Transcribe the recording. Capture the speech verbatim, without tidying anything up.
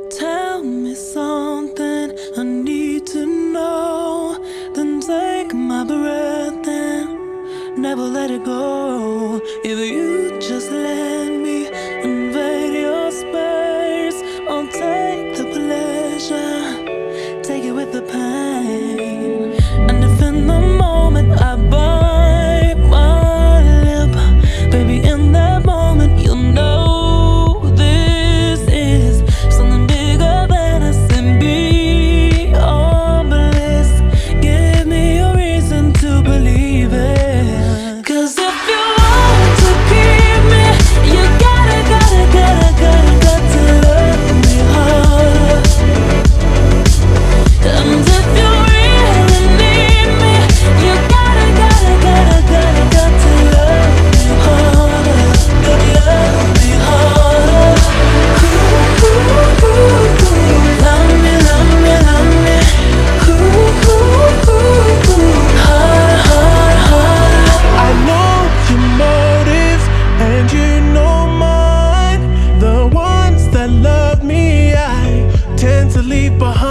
Tell me something I need to know, then take my breath and never let it go. If you just let me invade your space, I'll take the pleasure, take it with the pain. And if in the moment I bite my lip, baby, in that moment you'll know this is something bigger than us and beyond bliss. Give me a reason to believe it. Cause if you want to keep me, you gotta, gotta, gotta, gotta, got to love me hard. And if you really need me, you gotta, gotta, gotta, gotta, got to love me harder. Love me harder. Ooh, ooh, ooh, ooh. Love me, love me, love me. Ooh, ooh, ooh, ooh. Hard, hard, hard. I know your motives and you know mine. The ones that love me, I tend to leave behind.